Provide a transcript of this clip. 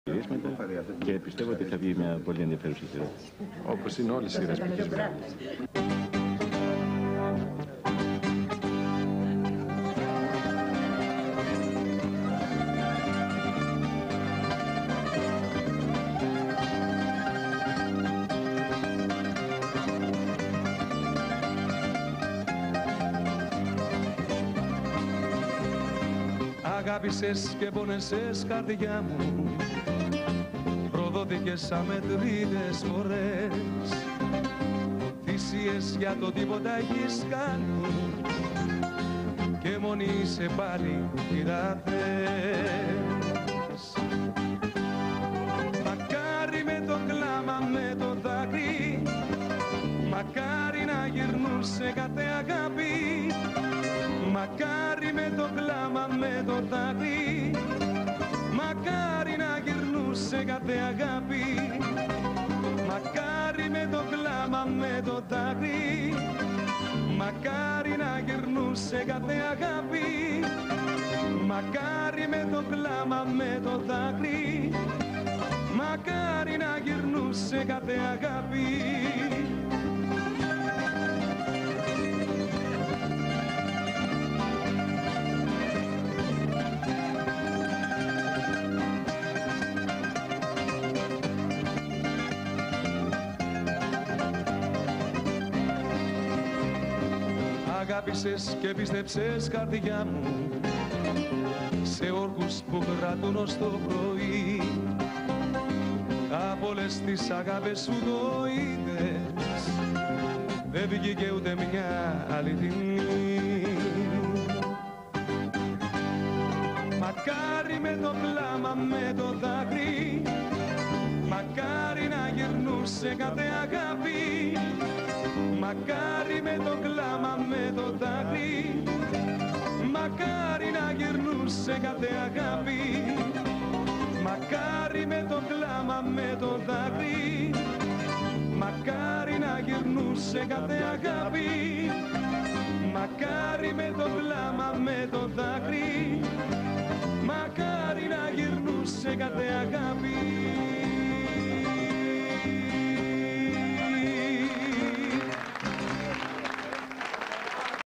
Και πιστεύω ότι θα βγει μια πολύ ενδιαφέρουσα σειρά. Όπως είναι όλες οι σειρές που έχεις βγάλει. Αγάπησες και πόνεσες καρδιά μου, προδόθηκες αμετρήτες φορές. Θυσίες για το τίποτα έχεις κάνει και μόνη είσαι πάλι τι θα θες. Μακάρι με το κλάμα, με το δάκρυ, μακάρι να γυρνούσε κάθε αγάπη. Μακάρι με το κλάμα, με το δάκρυ, μακάρι να γυρνούσε κάθε αγάπη. Μακάρι με το κλάμα, με το δάκρυ, μακάρι να γυρνούσε κάθε αγάπη. Μακάρι με το κλάμα, με το δάκρυ, μακάρι να γυρνούσε κάθε αγάπη. Αγάπησες και πίστεψες καρδιά μου σε όρκους που κρατούν ως το πρωί. Από όλες τις αγάπες σου το είδες, δεν βγήκε ούτε μια αληθινή. Μακάρι με το κλάμα, με το δάκρυ, μακάρι να γυρνούσε κάθε αγάπη. Μακάρι με το κλάμα, με το δάκρυ, μακάρι να γυρνούσε κάθε αγάπη. Μακάρι με το κλάμα, με το δάκρυ, μακάρι να γυρνούσε κάθε αγάπη. Μακάρι με το κλάμα, με το δάκρυ, μακάρι να γυρνούσε κάθε αγάπη.